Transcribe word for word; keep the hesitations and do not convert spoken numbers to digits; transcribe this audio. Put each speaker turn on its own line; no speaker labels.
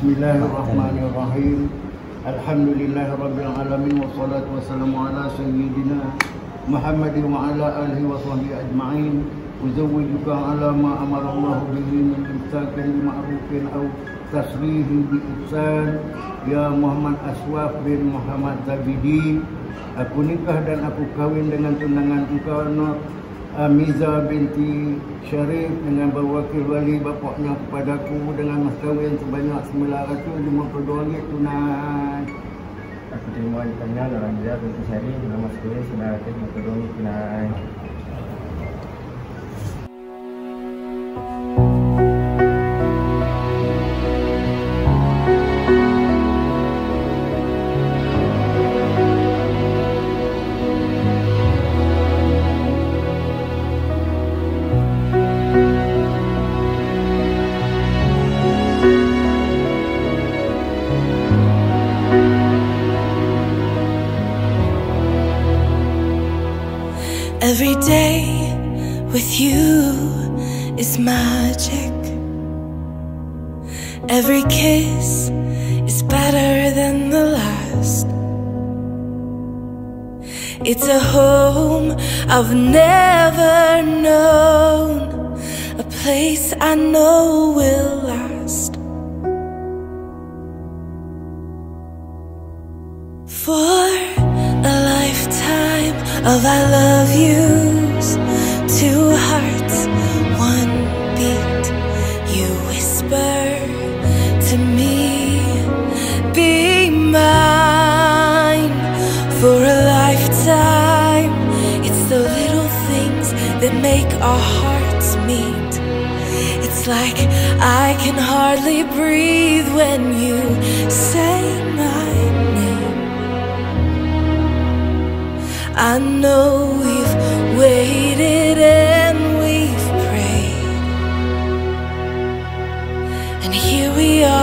Bismillahirrahmanirrahim. Alhamdulillahirabbil alamin wassalatu wassalamu ala sayyidina Muhammadin wa ala alihi wa sahbihi ajma'in. Uzawwijuka ala ma amara Allah bihi min imsakin ma'rufin aw tasrihin bi ihsan. Ya Muhammad Aswaf bin Muhammad Zabidi, aku nikah dan aku kahwin dengan tunangan engkau Nur Amyza binti Syarif dengan berwakil wali bapaknya kepadaku dengan mas kahwin sebanyak sembilan ratus lima puluh dua ringgit tunai.
Aku terima nikahnya Nur Amyza binti Syarif dengan mas kahwin sembilan ratus lima puluh dua ringgit tunai.
Every day with you is magic. Every kiss is better than the last. It's a home I've never known, a place I know will last. For a lifetime of I love yous, two hearts, one beat. You whisper to me, be mine. For a lifetime, it's the little things that make our hearts meet. It's like I can hardly breathe when you say my name. I know we've waited and we've prayed, and here we are.